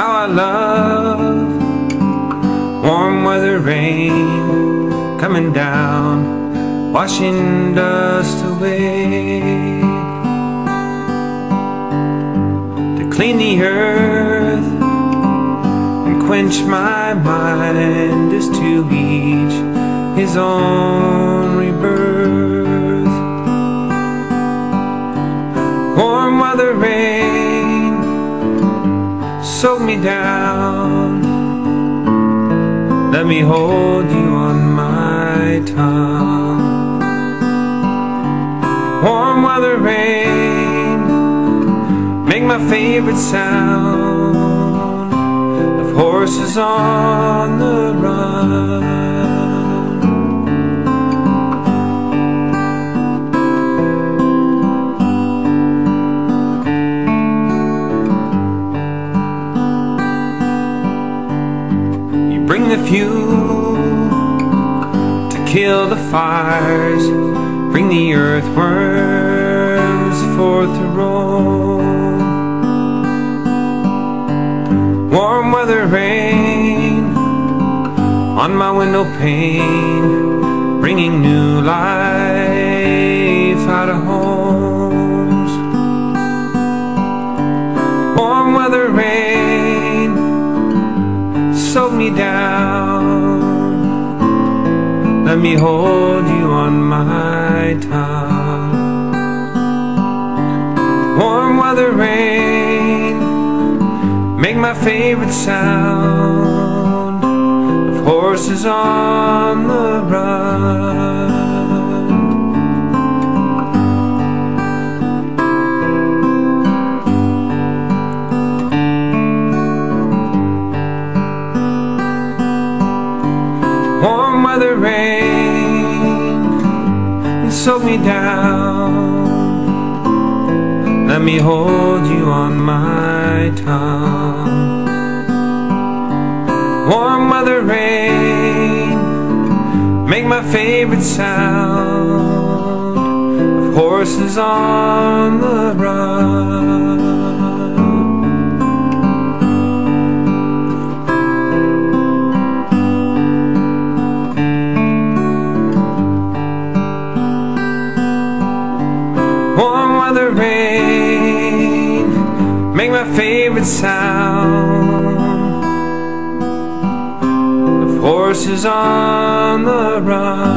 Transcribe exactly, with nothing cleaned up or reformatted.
how I love warm weather rain coming down, washing dust away, to clean the earth and quench my mind, is to each his own rebirth. Warm weather rain, soak me down, let me hold you on my tongue. Warm weather rain, make my favorite sound of horses on the run. Bring the fuel to kill the fires, bring the earthworms forth to roll. Warm weather rain on my window pane, bringing new life out of homes. Warm weather rain, soak me down, let me hold you on my tongue. Warm weather rain, make my favorite sound of horses on the run. Warm weather rain, soak me down, let me hold you on my tongue. Warm weather rain, make my favorite sound of horses on the run. Warm weather rain, make my favorite sound of horses on the run.